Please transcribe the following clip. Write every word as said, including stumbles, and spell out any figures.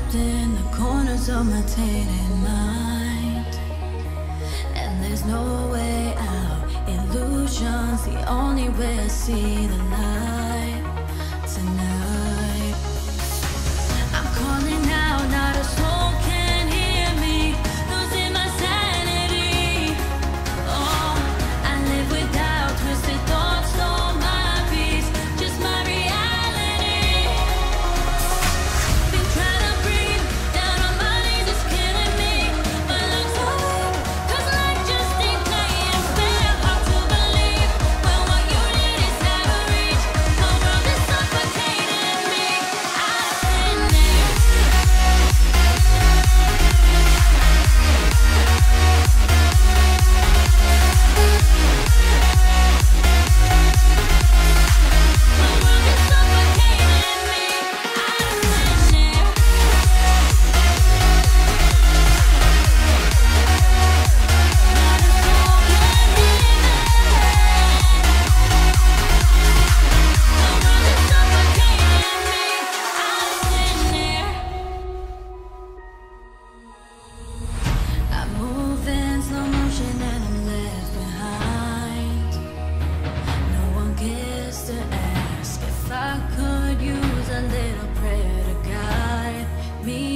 trapped in the corners of my tainted mind, and there's no way out. Illusion's the only way I see the light tonight. I'm calling out, not a soul can hear me, losing my sanity. Oh, I live without twisted thoughts, no my peace, just my reality. Been trying to breathe, down on my knees, it's killing me. My lungs are weak, 'cause life just ain't playing fair. Hard to believe when what you need is out of reach. My world is suffocating me. I've been there. My world is suffocating me. I've been there. Not a soul can hear me. My world is suffocating me. I've been there. I move in slow motion and I'm left behind. No one gets to ask if I could use a little prayer to guide me